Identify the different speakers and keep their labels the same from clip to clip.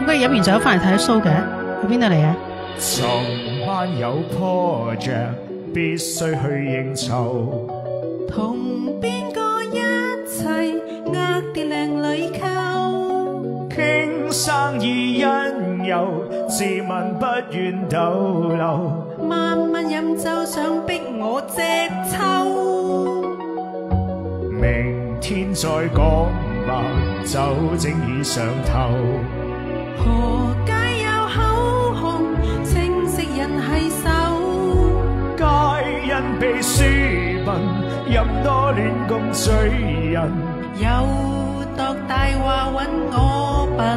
Speaker 1: 點解飲完酒翻嚟睇 show 嘅？去邊度嚟啊？
Speaker 2: 尋晚有 project 必須去應酬，
Speaker 3: 同邊個一齊呃啲靚女溝，
Speaker 2: 傾生意因由，自問不願逗留，
Speaker 3: 晚晚飲酒想逼我隻抽，
Speaker 2: 明天再講吧，酒精已上頭。
Speaker 3: 何解有口紅，清晰人係手，
Speaker 2: 皆因被書笨，飲多亂咁醉人，
Speaker 3: 又度大話搵我笨，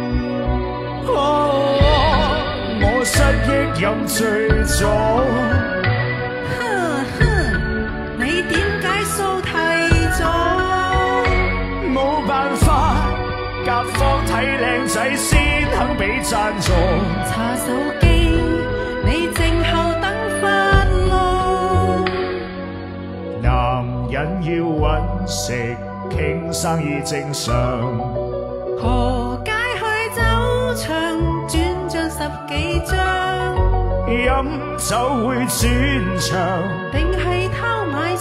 Speaker 2: 我失憶飲醉咗，
Speaker 3: 哼哼，你點解蘇剃咗？
Speaker 2: 冇辦法，甲方睇靚仔先肯俾贊助，
Speaker 3: 查手機，你靜候等發怒，
Speaker 2: 男人要搵食，傾生意正常，
Speaker 3: 何解去酒場轉賬10幾張？
Speaker 2: 飲酒會轉場，
Speaker 3: 定係偷買